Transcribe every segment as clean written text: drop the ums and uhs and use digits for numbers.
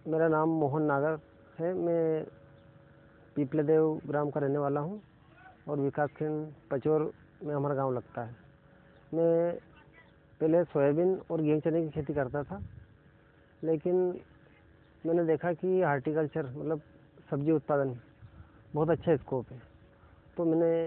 मेरा नाम मोहन नागर है। मैं पीपलेदेव ग्राम का रहने वाला हूँ और विकासखंड पचौर में हमारा गांव लगता है। मैं पहले सोयाबीन और गेहूं चने की खेती करता था, लेकिन मैंने देखा कि हार्टिकल्चर मतलब सब्जी उत्पादन बहुत अच्छा स्कोप है, तो मैंने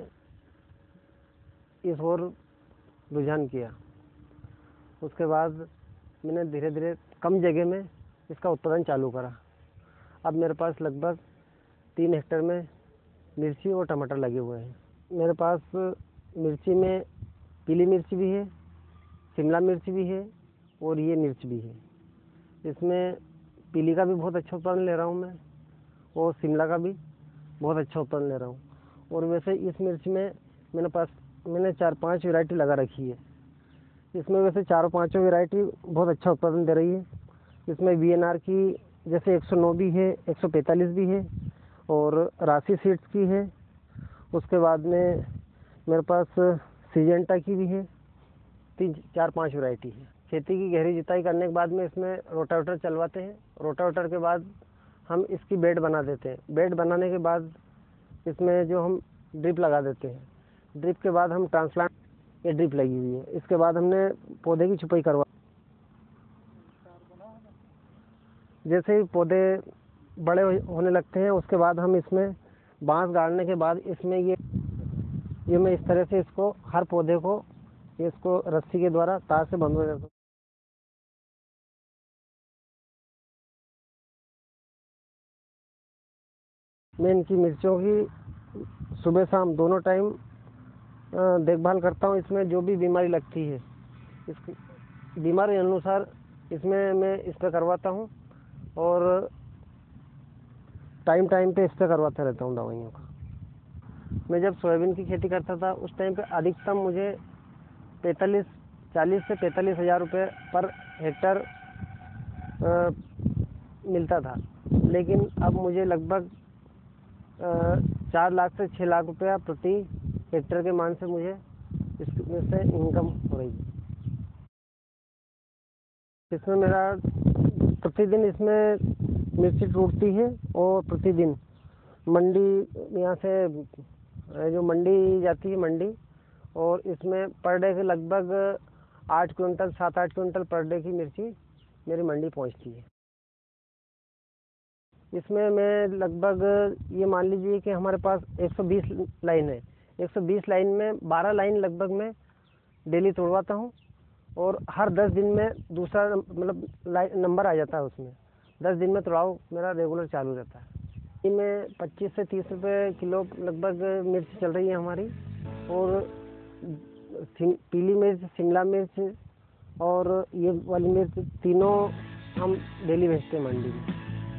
इस ओर रुझान किया। उसके बाद मैंने धीरे धीरे कम जगह में इसका उत्पादन चालू करा। अब मेरे पास लगभग 3 हेक्टेयर में मिर्ची और टमाटर लगे हुए हैं। मेरे पास मिर्ची में पीली मिर्च भी है, शिमला मिर्च भी है और ये मिर्च भी है। इसमें पीली का भी बहुत अच्छा उत्पादन ले रहा हूँ मैं, और शिमला का भी बहुत अच्छा उत्पादन ले रहा हूँ। और वैसे इस मिर्च में मैंने 4-5 वैरायटी लगा रखी है। इसमें वैसे 4-5 वैरायटी बहुत अच्छा उत्पादन दे रही है। इसमें VNR की जैसे 109 भी है, 145 भी है और राशि सीड्स की है। उसके बाद में मेरे पास सिजेंटा की भी है। 3-4-5 वैरायटी है। खेती की गहरी जुताई करने के बाद में इसमें रोटावेटर चलवाते हैं। रोटावेटर के बाद हम इसकी बेड बना देते हैं। बेड बनाने के बाद इसमें जो हम ड्रिप लगा देते हैं। ड्रिप के बाद हम ट्रांसप्लांट, ये ड्रिप लगी हुई है। इसके बाद हमने पौधे की छुपाई करवा, जैसे ही पौधे बड़े होने लगते हैं उसके बाद हम इसमें बांस गाड़ने के बाद इसमें ये मैं इस तरह से इसको हर पौधे को इसको रस्सी के द्वारा तार से बंधवा देता हूँ। मैं इनकी मिर्चों की सुबह शाम दोनों टाइम देखभाल करता हूँ। इसमें जो भी बीमारी लगती है इस बीमारी अनुसार इसमें मैं स्प्रे करवाता हूँ और टाइम टाइम पे स्प्रे करवाता रहता हूँ दवाइयों का। मैं जब सोयाबीन की खेती करता था उस टाइम पे अधिकतम मुझे 40 से 45 हज़ार रुपये पर हेक्टर मिलता था, लेकिन अब मुझे लगभग 4 लाख से 6 लाख रुपया प्रति हेक्टर के मान से मुझे इसमें से इनकम हो रही है। इसमें मेरा प्रतिदिन इसमें मिर्ची टूटती है और प्रतिदिन मंडी, यहाँ से जो मंडी जाती है मंडी, और इसमें पर डे के लगभग 8 क्विंटल 7-8 क्विंटल पर डे की मिर्ची मेरी मंडी पहुँचती है। इसमें मैं लगभग ये मान लीजिए कि हमारे पास 120 लाइन है। 120 लाइन में 12 लाइन लगभग मैं डेली तोड़वाता हूँ और हर 10 दिन में दूसरा मतलब नंबर आ जाता है। उसमें 10 दिन में तोड़ाव मेरा रेगुलर चालू रहता है। में 25 से 30 रुपये किलो लगभग मिर्च चल रही है हमारी, और पीली मिर्च, शिमला मिर्च और ये वाली मिर्च तीनों हम डेली बेचते हैं मंडी में।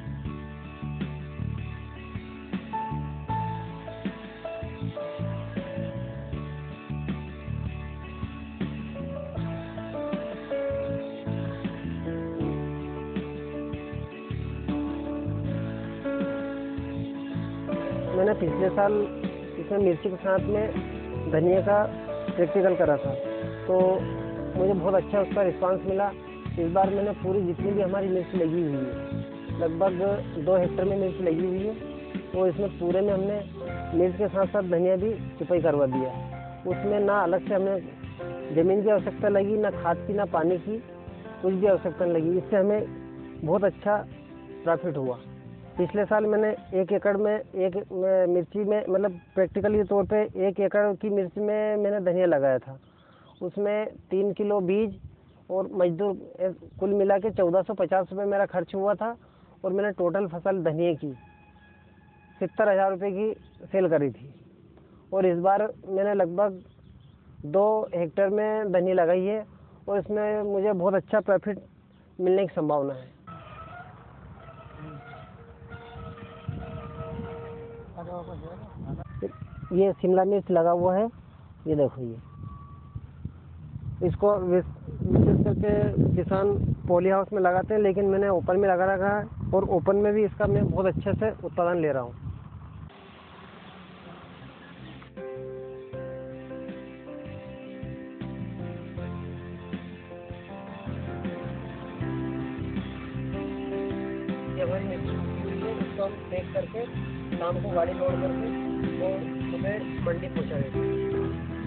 मैंने पिछले साल इसमें मिर्ची के साथ में धनिया का प्रैक्टिकल करा था, तो मुझे बहुत अच्छा उसका रिस्पांस मिला। इस बार मैंने पूरी जितनी भी हमारी मिर्च लगी हुई है, लगभग 2 हेक्टेयर में मिर्च लगी हुई है, तो इसमें पूरे में हमने मिर्च के साथ साथ धनिया भी छुपाई करवा दिया। उसमें ना अलग से हमें ज़मीन की आवश्यकता लगी, ना खाद की, ना पानी की, कुछ भी आवश्यकता नहीं लगी। इससे हमें बहुत अच्छा प्रॉफिट हुआ। पिछले साल मैंने 1 एकड़ में मिर्ची में मतलब प्रैक्टिकली तौर पे 1 एकड़ की मिर्च में मैंने धनिया लगाया था। उसमें 3 किलो बीज और मजदूर कुल मिला के 1450 रुपये मेरा खर्च हुआ था, और मैंने टोटल फसल धनिया की 70,000 रुपये की सेल करी थी। और इस बार मैंने लगभग 2 हेक्टेयर में धनिया लगाई है और इसमें मुझे बहुत अच्छा प्रॉफिट मिलने की संभावना है। ये शिमला मिर्च लगा हुआ है, ये देखो। ये इसको विशेष करके किसान पॉली हाउस में लगाते हैं, लेकिन मैंने ओपन में लगा रखा है और ओपन में भी इसका मैं बहुत अच्छे से उत्पादन ले रहा हूँ। ये को हम पैक करके शाम को गाड़ी लोड करके और सुबह मंडी पहुँचा देते हैं।